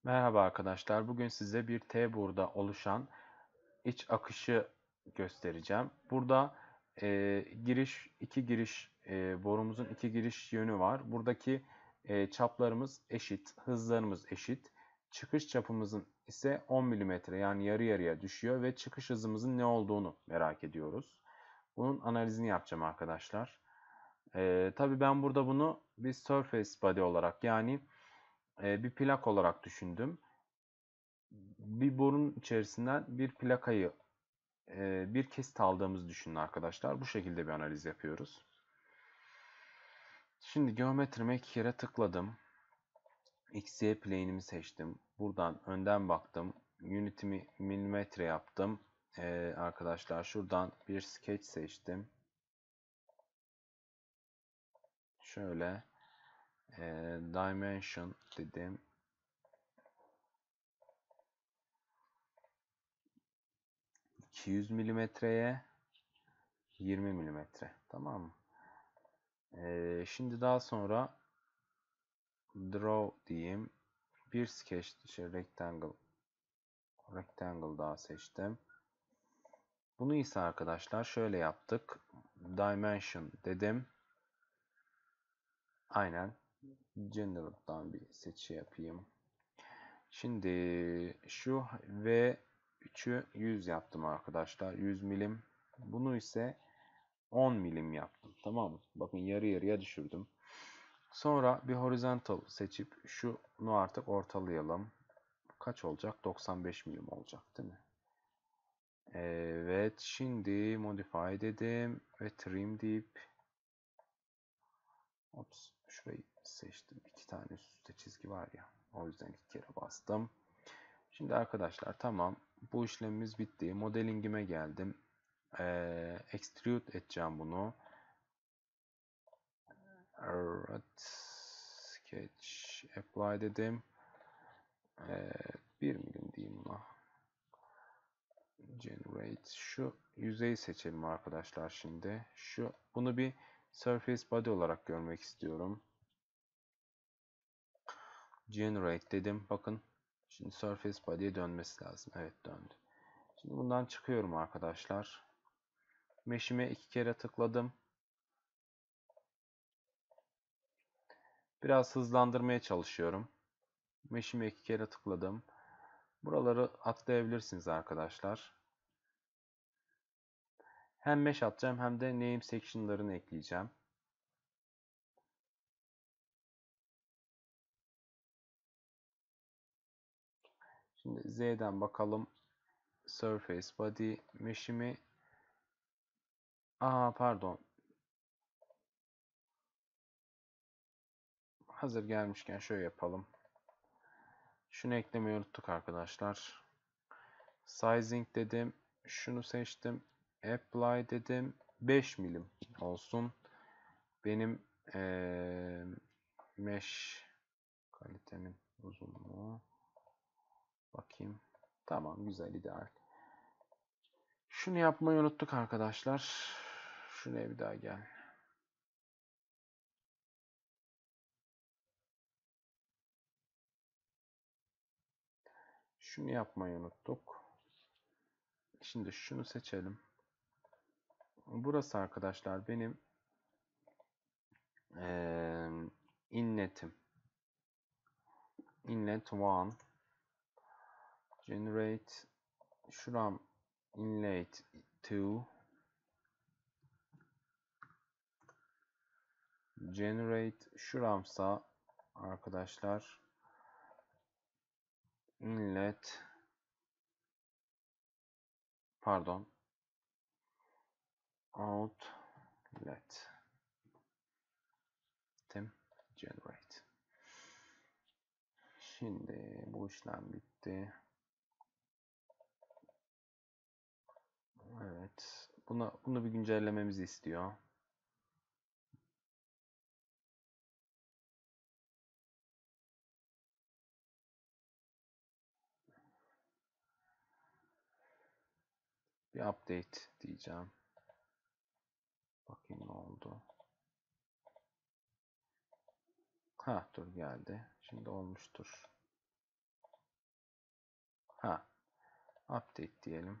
Merhaba arkadaşlar. Bugün size bir T-board'da oluşan iç akışı göstereceğim. Burada iki giriş borumuzun iki giriş yönü var. Buradaki çaplarımız eşit, hızlarımız eşit. Çıkış çapımızın ise 10 milimetre yani yarı yarıya düşüyor ve çıkış hızımızın ne olduğunu merak ediyoruz. Bunun analizini yapacağım arkadaşlar. Tabii ben burada bunu bir surface body olarak yani bir plak olarak düşündüm. Bir borunun içerisinden bir plakayı bir kesit aldığımızı düşünün arkadaşlar. Bu şekilde bir analiz yapıyoruz. Şimdi geometrime iki kere tıkladım. XY plane'imi seçtim. Buradan önden baktım. Unity'mi milimetre yaptım. Arkadaşlar şuradan bir sketch seçtim. Şöyle dimension dedim. 200 milimetreye 20 milimetre. Tamam mı? Şimdi daha sonra draw diyeyim. Bir sketch dışı rectangle daha seçtim. Bunu ise arkadaşlar şöyle yaptık. Dimension dedim. Aynen. General'dan bir seçi yapayım. Şimdi şu V3'ü 100 yaptım arkadaşlar. 100 milim. Bunu ise 10 milim yaptım. Tamam mı? Bakın yarı yarıya düşürdüm. Sonra bir horizontal seçip şunu artık ortalayalım. Kaç olacak? 95 milim olacak değil mi? Evet, şimdi modify dedim ve trim deyip şurayı seçtim. İki tane üst üste çizgi var ya. O yüzden iki kere bastım. Şimdi arkadaşlar tamam. Bu işlemimiz bitti. Modelingime geldim. Extrude edeceğim bunu. Evet. Sketch apply dedim. 1 milim diyeyim buna. Generate. Şu yüzeyi seçelim arkadaşlar şimdi. Bunu bir surface body olarak görmek istiyorum. Generate dedim. Bakın. Şimdi surface body'ye dönmesi lazım. Evet, döndü. Şimdi bundan çıkıyorum arkadaşlar. Mesh'ime iki kere tıkladım. Biraz hızlandırmaya çalışıyorum. Mesh'ime iki kere tıkladım. Buraları atlayabilirsiniz arkadaşlar. Hem mesh atacağım hem de name section'larını ekleyeceğim. Şimdi Z'den bakalım. Surface body mesh'imi pardon. Hazır gelmişken şöyle yapalım. Şunu eklemeyi unuttuk arkadaşlar. Sizing dedim. Şunu seçtim. Apply dedim. 5 milim olsun. Benim mesh kalitemin uzunluğu. Bakayım. Tamam, güzel, ideal. Şunu yapmayı unuttuk arkadaşlar. Şuraya bir daha gel. Şunu yapmayı unuttuk. Şimdi şunu seçelim. Burası arkadaşlar benim inlet'im. Inlet 1. Generate. Şuram inlet 2. Generate. Şuramsa arkadaşlar inlet, pardon, outlet generate. Şimdi bu işlem bitti. Evet. Bunu bir güncellememizi istiyor. Bir update diyeceğim. Bakayım ne oldu. Dur geldi. Şimdi olmuştur. Ha, update diyelim.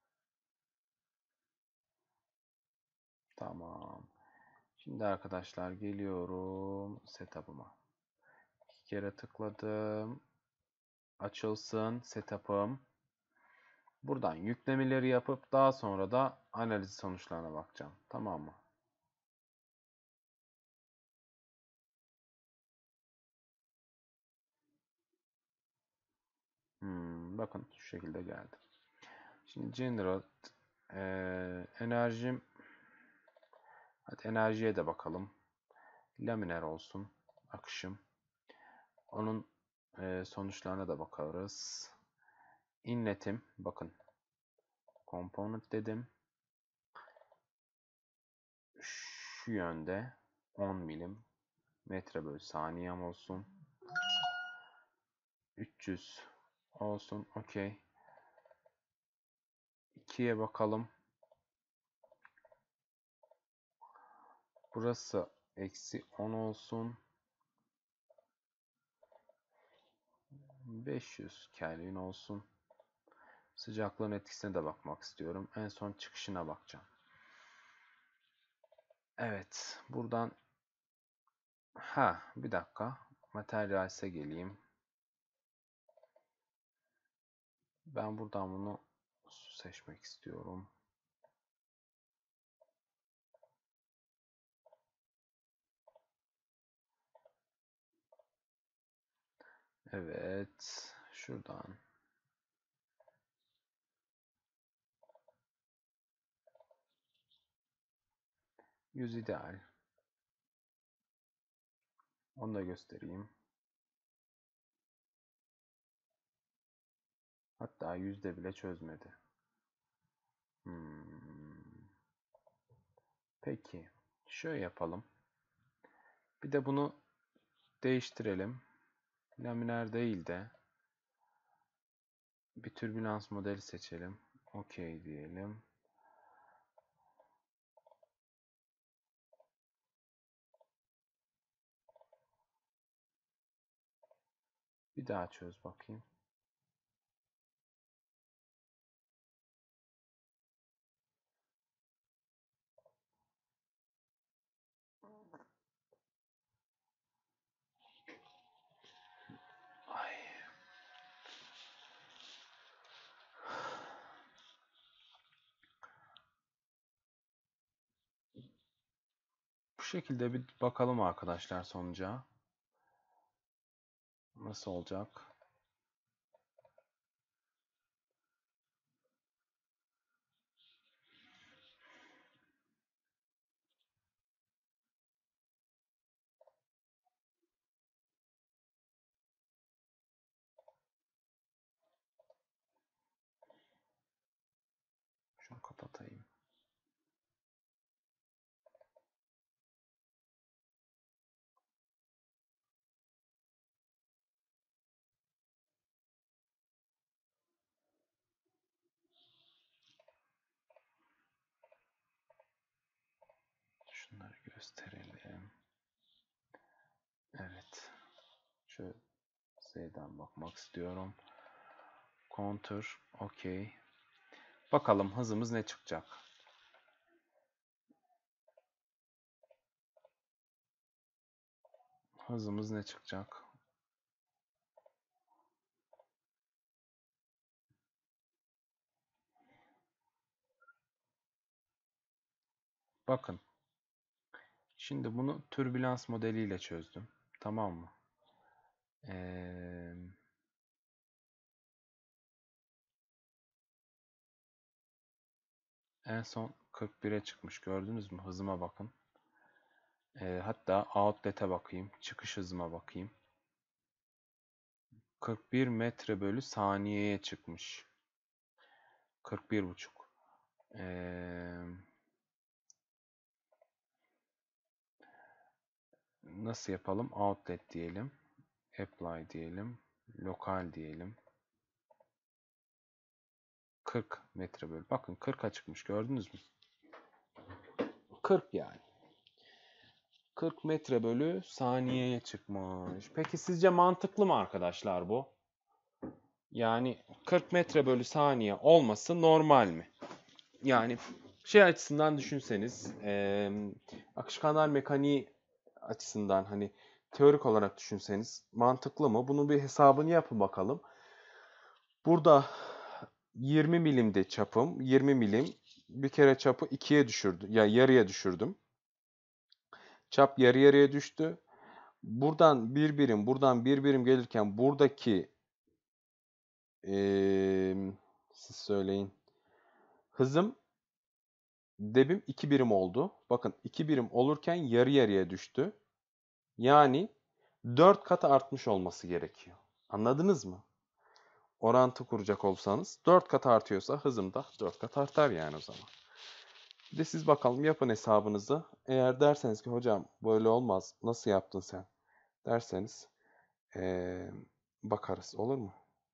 Tamam. Şimdi arkadaşlar geliyorum setup'ıma. 2 kere tıkladım. Açılsın setup'ım. Buradan yüklemeleri yapıp daha sonra da analiz sonuçlarına bakacağım. Tamam mı? Bakın şu şekilde geldi. Şimdi generate enerjim, hadi enerjiye de bakalım. Laminer olsun akışım. Onun sonuçlarına da bakarız. Inlet'im bakın. Component dedim. Şu yönde 10 milim metre bölü saniyem olsun. 300 olsun. Okey. 2'ye bakalım. Burası eksi 10 olsun. 500 Kelvin olsun. Sıcaklığın etkisine de bakmak istiyorum. En son çıkışına bakacağım. Evet. Buradan bir dakika. Materials'e geleyim. Ben buradan bunu seçmek istiyorum. Evet. Şuradan. Yüz ideal. Onu da göstereyim. Hatta yüzde bile çözmedi. Peki. Şöyle yapalım. Bir de bunu değiştirelim. Laminer değil de bir türbülans modeli seçelim. Okey diyelim. Bir daha çöz bakayım. Ay. Bu şekilde bir bakalım arkadaşlar sonuca. Nasıl olacak? Şunu kapatayım. Şunları gösterelim. Evet. Şu Z'den bakmak istiyorum. Contour. Okey. Bakalım hızımız ne çıkacak? Hızımız ne çıkacak? Bakın. Şimdi bunu türbülans modeliyle çözdüm. Tamam mı? En son 41'e çıkmış. Gördünüz mü? Hızıma bakın. Hatta outlet'e bakayım. Çıkış hızıma bakayım. 41 metre bölü saniyeye çıkmış. 41,5. Nasıl yapalım? Outlet diyelim. Apply diyelim. Lokal diyelim. 40 metre bölü. Bakın 40'a çıkmış. Gördünüz mü? 40 yani. 40 metre bölü saniyeye çıkmış. Peki sizce mantıklı mı arkadaşlar bu? Yani 40 metre bölü saniye olması normal mi? Yani şey açısından düşünseniz, akışkanlar mekaniği açısından hani teorik olarak düşünseniz mantıklı mı? Bunun bir hesabını yapın bakalım. Burada 20 milimde çapım, 20 milim. Bir kere çapı ikiye düşürdüm, ya yarıya düşürdüm. Çap yarı yarıya düştü. Buradan bir birim, buradan bir birim gelirken buradaki siz söyleyin. Hızım debim 2 birim oldu. Bakın 2 birim olurken yarı yarıya düştü. Yani 4 kat artmış olması gerekiyor. Anladınız mı? Orantı kuracak olsanız 4 kat artıyorsa hızım da 4 kat artar yani o zaman. Bir de siz bakalım yapın hesabınızı. Eğer derseniz ki hocam böyle olmaz, nasıl yaptın sen derseniz ee, bakarız, olur mu?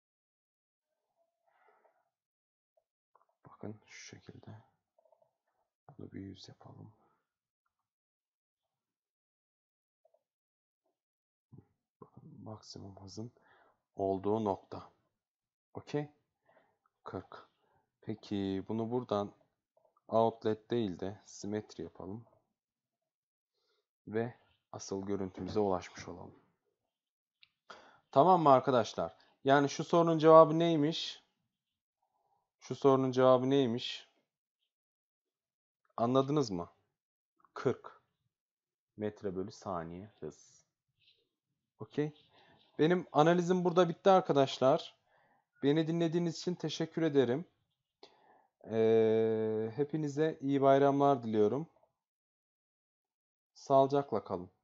Bakın şu şekilde. Bunu bir 100 yapalım. Bakın maksimum hızın olduğu nokta. Okey. 40. Peki bunu buradan outlet değil de simetri yapalım. Ve asıl görüntümüze ulaşmış olalım. Tamam mı arkadaşlar? Yani şu sorunun cevabı neymiş? Şu sorunun cevabı neymiş? Anladınız mı? 40 metre bölü saniye hız. Okey. Benim analizim burada bitti arkadaşlar. Beni dinlediğiniz için teşekkür ederim. Hepinize iyi bayramlar diliyorum. Sağlıcakla kalın.